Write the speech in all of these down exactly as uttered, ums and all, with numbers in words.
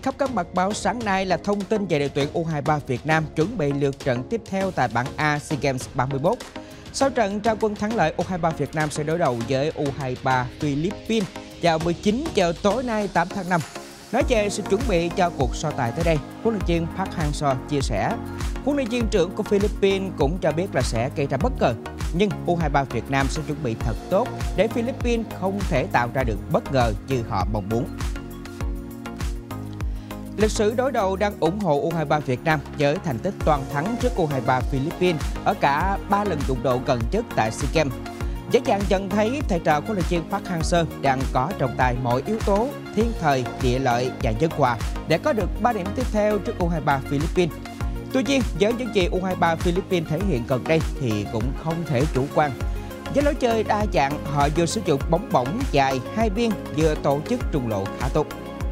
khắp các mặt báo sáng nay là thông tin về đội tuyển U hai ba Việt Nam chuẩn bị lượt trận tiếp theo tại bảng A SEA Games ba mươi mốt. Sau trận ra quân thắng lợi, U hai ba Việt Nam sẽ đối đầu với U hai ba Philippines vào mười chín giờ tối nay tám tháng năm. Nói về sự chuẩn bị cho cuộc so tài tới đây, huấn luyện viên Park Hang-seo chia sẻ, huấn luyện viên trưởng của Philippines cũng cho biết là sẽ gây ra bất ngờ, nhưng U hai ba Việt Nam sẽ chuẩn bị thật tốt để Philippines không thể tạo ra được bất ngờ như họ mong muốn. Lịch sử đối đầu đang ủng hộ U hai ba Việt Nam với thành tích toàn thắng trước U hai ba Philippines ở cả ba lần đụng độ gần nhất tại SEA Games. Dễ dàng nhận thấy thầy trò huấn luyện viên Park Hang-seo đang có trong tay mọi yếu tố thiên thời, địa lợi và nhân hòa để có được ba điểm tiếp theo trước U hai ba Philippines. Tuy nhiên, với những gì U hai ba Philippines thể hiện gần đây thì cũng không thể chủ quan. Với lối chơi đa dạng, họ vừa sử dụng bóng bổng dài hai biên, vừa tổ chức trung lộ khá tốt.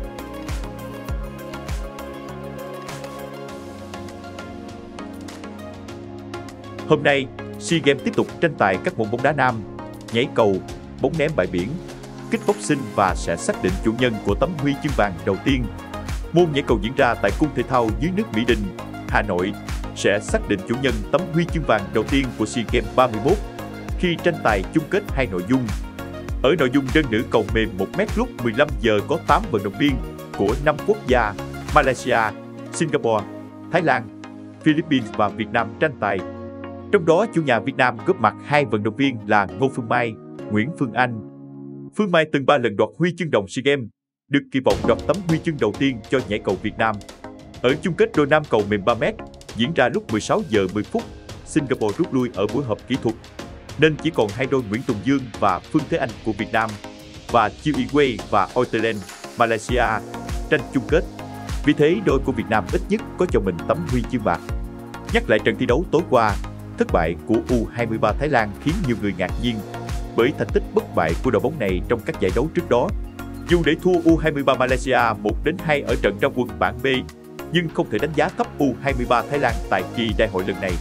Hôm nay, SEA Games tiếp tục tranh tài các môn bóng đá nam, nhảy cầu, bóng ném bãi biển, kích boxing và sẽ xác định chủ nhân của tấm huy chương vàng đầu tiên. Môn nhảy cầu diễn ra tại cung thể thao dưới nước Mỹ Đình, Hà Nội sẽ xác định chủ nhân tấm huy chương vàng đầu tiên của SEA Games ba mươi mốt khi tranh tài chung kết hai nội dung. Ở nội dung đơn nữ cầu mềm một mét lúc mười lăm giờ có tám vận động viên của năm quốc gia Malaysia, Singapore, Thái Lan, Philippines và Việt Nam tranh tài. Trong đó, chủ nhà Việt Nam góp mặt hai vận động viên là Ngô Phương Mai, Nguyễn Phương Anh. Phương Mai từng ba lần đoạt huy chương đồng SEA Games, được kỳ vọng đoạt tấm huy chương đầu tiên cho nhảy cầu Việt Nam. Ở chung kết đôi nam cầu mềm ba mét, diễn ra lúc mười sáu giờ mười phút, Singapore rút lui ở buổi họp kỹ thuật, nên chỉ còn hai đôi Nguyễn Tùng Dương và Phương Thế Anh của Việt Nam và Chiêu Y Wei và Oittelen, Malaysia tranh chung kết. Vì thế, đôi của Việt Nam ít nhất có cho mình tấm huy chương bạc. Nhắc lại trận thi đấu tối qua, thất bại của U hai ba Thái Lan khiến nhiều người ngạc nhiên bởi thành tích bất bại của đội bóng này trong các giải đấu trước đó. Dù để thua U hai ba Malaysia một đến hai ở trận ra quân bảng B, nhưng không thể đánh giá thấp U hai ba Thái Lan tại kỳ đại hội lần này.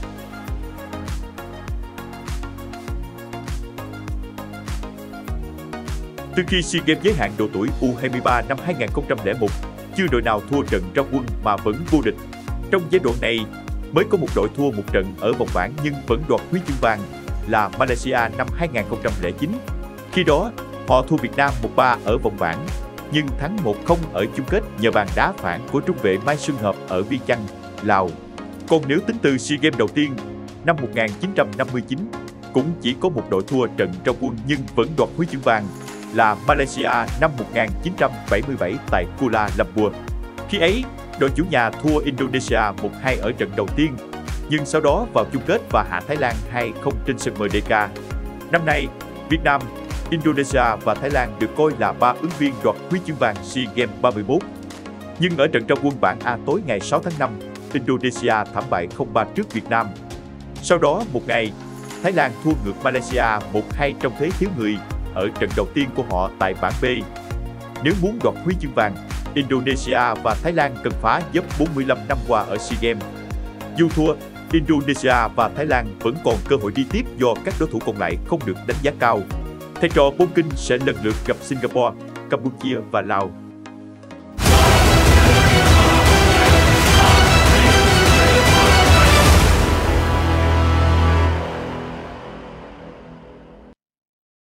Từ khi SEA Games giới hạn độ tuổi U hai ba năm hai nghìn không trăm lẻ một, chưa đội nào thua trận ra quân mà vẫn vô địch. Trong giai đoạn này, mới có một đội thua một trận ở vòng bảng nhưng vẫn đoạt huy chương vàng là Malaysia năm hai nghìn không trăm lẻ chín. Khi đó, họ thua Việt Nam một ba ở vòng bảng, nhưng thắng một không ở chung kết nhờ bàn đá phản của trung vệ Mai Xuân Hợp ở Viêng Chăn, Lào. Còn nếu tính từ SEA Games đầu tiên, năm một nghìn chín trăm năm mươi chín, cũng chỉ có một đội thua trận ra quân nhưng vẫn đoạt huy chương vàng là Malaysia năm một nghìn chín trăm bảy mươi bảy tại Kuala Lumpur. Khi ấy, đội chủ nhà thua Indonesia một hai ở trận đầu tiên, nhưng sau đó vào chung kết và hạ Thái Lan hai không trên sân em đê ca. Năm nay, Việt Nam, Indonesia và Thái Lan được coi là ba ứng viên đoạt huy chương vàng SEA Games ba mươi mốt. Nhưng ở trận ra quân bảng A tối ngày sáu tháng năm, Indonesia thảm bại không ba trước Việt Nam. Sau đó một ngày, Thái Lan thua ngược Malaysia một hai trong thế thiếu người ở trận đầu tiên của họ tại bảng B. Nếu muốn đoạt huy chương vàng, Indonesia và Thái Lan cần phá dấp bốn mươi lăm năm qua ở SEA Games. Dù thua, Indonesia và Thái Lan vẫn còn cơ hội đi tiếp do các đối thủ còn lại không được đánh giá cao. Thầy trò Bom Kinh sẽ lần lượt gặp Singapore, Campuchia và Lào.